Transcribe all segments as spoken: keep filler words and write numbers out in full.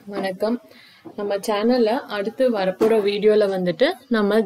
வணக்கம். நம்ம சேனல்ல அடுத்து வரப்போற வீடியோல வந்துட்டு நம்ம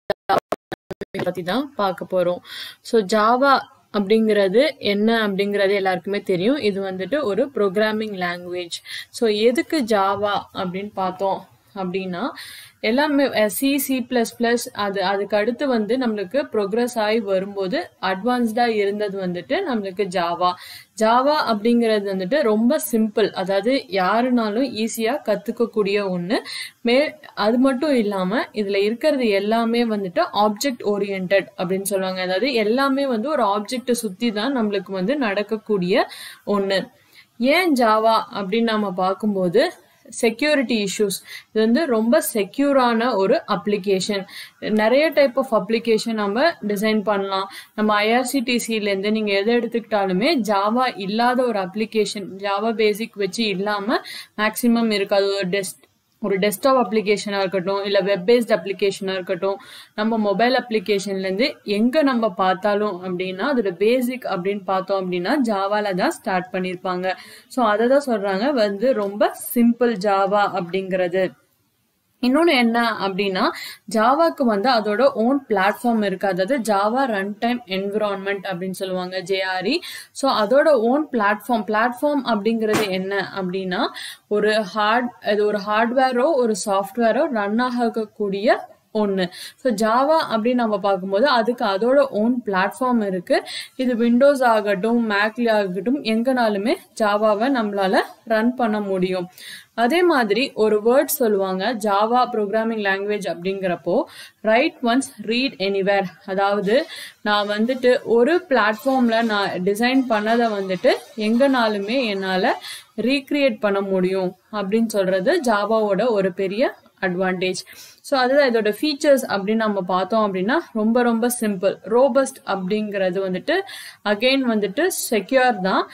பத்தி தான் பார்க்க போறோம். ஸோ ஜாவா அப்படிங்கிறது என்ன அப்படிங்கிறது எல்லாருக்குமே தெரியும். இது வந்துட்டு ஒரு ப்ரோக்ராமிங் லாங்குவேஜ். ஸோ எதுக்கு ஜாவா அப்படின்னு பார்த்தோம் அப்படின்னா எல்லாமே சி சி பிளஸ் பிளஸ் அது அதுக்கு அடுத்து வந்து நம்மளுக்கு ப்ரோக்ரஸ் ஆகி வரும்போது அட்வான்ஸ்டா இருந்தது வந்துட்டு நம்மளுக்கு ஜாவா. ஜாவா அப்படிங்கிறது வந்துட்டு ரொம்ப சிம்பிள், அதாவது யாருனாலும் ஈஸியா கத்துக்கக்கூடிய ஒண்ணு. மே அது மட்டும் இல்லாம இதுல இருக்கிறது எல்லாமே வந்துட்டு ஆப்ஜெக்ட் ஓரியன்டட் அப்படின்னு சொல்லுவாங்க. அதாவது எல்லாமே வந்து ஒரு ஆப்ஜெக்டை சுத்தி தான் நம்மளுக்கு வந்து நடக்கக்கூடிய ஒண்ணு. ஏன் ஜாவா அப்படின்னு நாம பார்க்கும்போது செக்யூரிட்டி இஷ்யூஸ், இது வந்து ரொம்ப செக்யூரான ஒரு அப்ளிகேஷன். நிறைய டைப் ஆஃப் அப்ளிகேஷன் நம்ம டிசைன் பண்ணலாம். நம்ம ஐஆர்சிடிசில இருந்து நீங்க எதை எடுத்துக்கிட்டாலுமே ஜாவா இல்லாத ஒரு அப்ளிகேஷன், ஜாவா பேசிக் வச்சு இல்லாம மேக்சிமம் இருக்காது. ஒரு டெஸ்ட் ஒரு டெஸ்க்டாப் அப்ளிகேஷனா இருக்கட்டும், இல்ல வெப் பேஸ்ட் அப்ளிகேஷனா இருக்கட்டும், நம்ம மொபைல் அப்ளிகேஷன்ல இருந்து எங்க நம்ம பார்த்தாலும் அப்படின்னா அதோட பேசிக் அப்படின்னு பார்த்தோம் அப்படின்னா ஜாவால தான் ஸ்டார்ட் பண்ணிருப்பாங்க. ஸோ அதை தான் சொல்றாங்க வந்து ரொம்ப சிம்பிள் ஜாவா அப்படிங்கிறது. இன்னொன்னு என்ன அப்படின்னா ஜாவாக்கு வந்து அதோட ஓன் பிளாட்ஃபார்ம் இருக்கு. அதாவது ஜாவா ரன் டைம் என்விரான்மெண்ட் அப்படின்னு சொல்லுவாங்க, ஜேஆர்இ. ஸோ அதோட ஓன் பிளாட்ஃபார்ம் பிளாட்ஃபார்ம் அப்படிங்கிறது என்ன அப்படின்னா ஒரு ஹார்ட் இது ஒரு ஹார்ட்வேரோ ஒரு சாஃப்ட்வேரோ ரன் ஆகக்கூடிய ஒன்று. ஸோ ஜாவா அப்படின்னு நம்ம பார்க்கும்போது அதுக்கு அதோட ஓன் பிளாட்ஃபார்ம் இருக்கு. இது விண்டோஸ் ஆகட்டும் மேக்ல ஆகட்டும் எங்கனாலுமே ஜாவாவை நம்மளால ரன் பண்ண முடியும். அதே மாதிரி ஒரு வேர்ட் சொல்லுவாங்க ஜாவா ப்ரோக்ராமிங் லாங்குவேஜ் அப்படிங்கிறப்போ, ரைட் ஒன்ஸ் ரீட் எனிவேர். அதாவது நான் வந்துட்டு ஒரு பிளாட்ஃபார்ம்ல நான் டிசைன் பண்ணதை வந்துட்டு எங்கனாலுமே என்னால ரீக்ரியேட் பண்ண முடியும் அப்படின்னு சொல்றது ஜாவாவோட ஒரு பெரிய அட்வான்டேஜ். ஸோ அதுதான் இதோட ஃபீச்சர்ஸ் அப்படின்னு நம்ம பார்த்தோம் அப்படின்னா ரொம்ப ரொம்ப சிம்பிள். ரோபஸ்ட் அப்படிங்கிறது வந்துட்டு அகெயின் வந்துட்டு செக்யூர் தான்.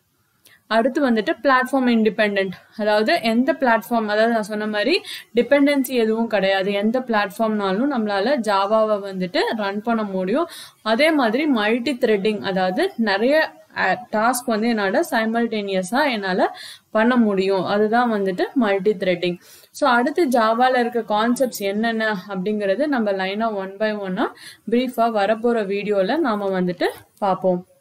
அடுத்து வந்துட்டு பிளாட்ஃபார்ம் இண்டிபெண்ட், அதாவது எந்த பிளாட்ஃபார்ம், அதாவது நான் சொன்ன மாதிரி டிபெண்டன்சி எதுவும் கிடையாது. எந்த பிளாட்ஃபார்ம்னாலும் நம்மளால ஜாவாவை வந்துட்டு ரன் பண்ண முடியும். அதே மாதிரி மல்டி த்ரெட்டிங், அதாவது நிறைய டாஸ்க் வந்து என்னால சைமல்டேனியஸா என்னால பண்ண முடியும். அதுதான் வந்துட்டு மல்டி த்ரெட்டிங். ஸோ அடுத்து ஜாவால இருக்க கான்செப்ட்ஸ் என்னென்ன அப்படிங்கறது நம்ம லைனா ஒன் பை ஒன்னா பிரீஃபா வரப்போற வீடியோல நாம வந்துட்டு பார்ப்போம்.